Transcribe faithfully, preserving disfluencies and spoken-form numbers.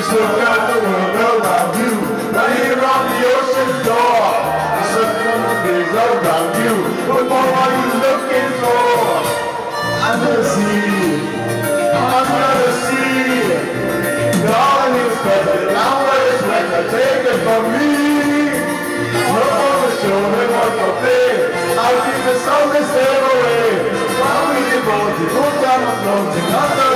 Just look out the world around you. Right here on the ocean door. The sun comes big around you. What more are you looking for? Under the sea. Under the sea. Darling, it's perfect. Now where it's wet. Take it from me. Look on the shoulder, one more thing. I'll keep the sun to stay away. While we devote it, put down the floating under